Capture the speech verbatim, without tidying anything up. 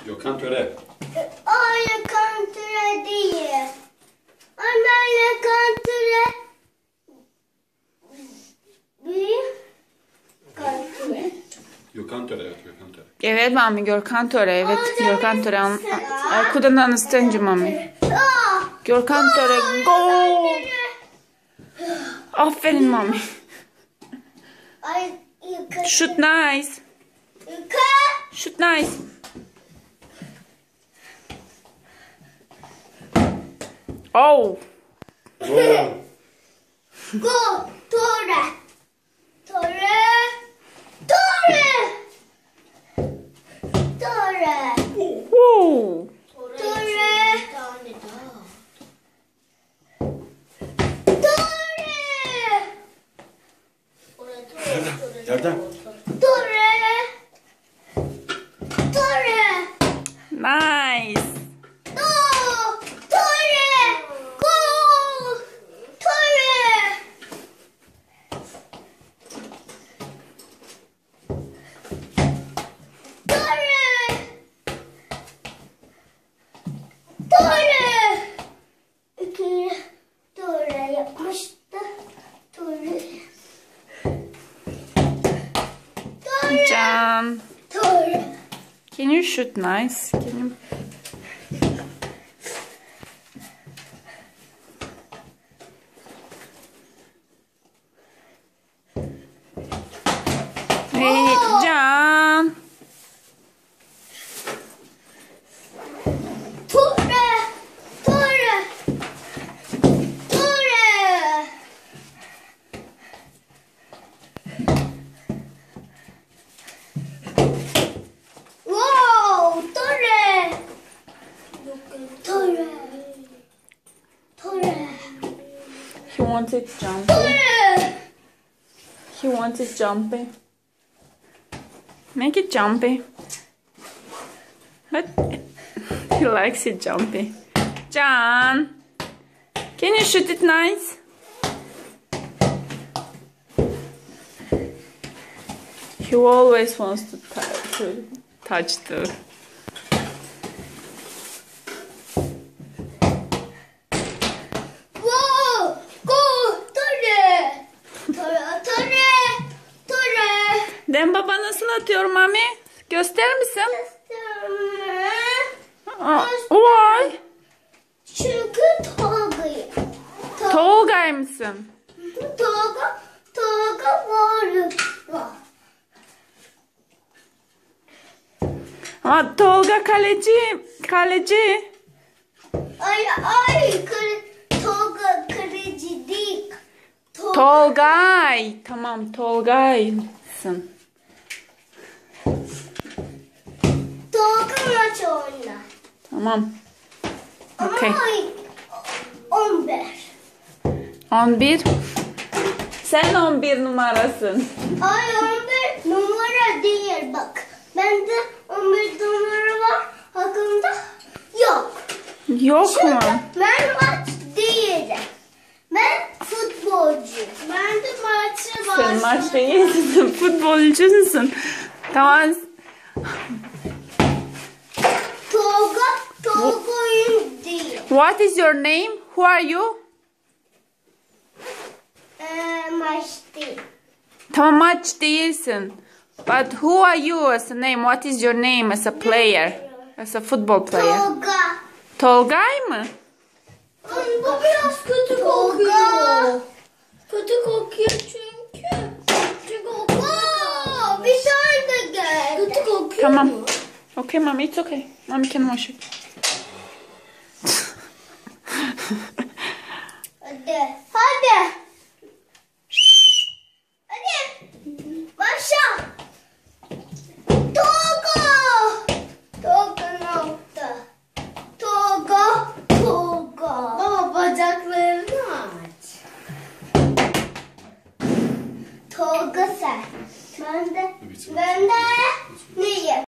Gökhan Töre. O Gökhan Töre değil. Ana Gökhan Töre. Büyük Gökhan Töre. Gökhan Töre, evet Gökhan Töre. Evet mami, Gökhan Töre, evet Gökhan Töre. I couldn't understand you mami. Gökhan Töre, go! Aferin mami. Shoot nice. Shoot nice. Oh. Go. Go, Töre. Töre. Töre. Töre. Woo. Töre. Yerden. Töre. Töre. Nice. Go, Töre. Go, Töre. Töre. Töre. İki Töre yapmıştı. Töre. Can. Töre. Can you shoot nice? Can you? Hey Can. Töre. Töre. Töre. Wow, Töre. Töre. Töre. He wanted jumpy. Töre. He wanted jumpy. Make it jumpy. But he likes it jumpy. Can. Can you shoot it nice? He always wants to, to touch the. Wow, go, Töre. Töre, Töre. Töre. Demba nasıl atıyor mami? Gösterir misin? Aa, why? Çünkü Tolga'yı. Tolgay mısın? Tolga, Tolga var. Ama Tolga kaleci. Kaleci. Ay ay kare, Tolga kaleci değil. Tolga. Tolgay. Tamam Tolgay'sın. Tolga maç oynar. Tamam. Okay. Ama on beş. on bir. Sen on bir numarasın. Ay on bir numara değil bak. Bende on bir numara var. Hakkında yok. Yok mu? Ben maç değilim. Ben futbolcu. Ben de maçı var. Sen maç değilsin. Futbolcusun. Tamam. Tolga, Tolga oyun değil. What is your name? Who are you? Ee, maç değil. Tamam maç değilsin. But who are you as a name? What is your name as a player? As a football player? Tolga. Tolgay mı? Bu biraz kötü kokuyor. Kötü kokuyor çünkü. Çünkü kokuyor. Bir tane de gel. Kötü kokuyor. Tamam. Okay mommy, it's okay. Mommy can wash it. Hadi. Hadi.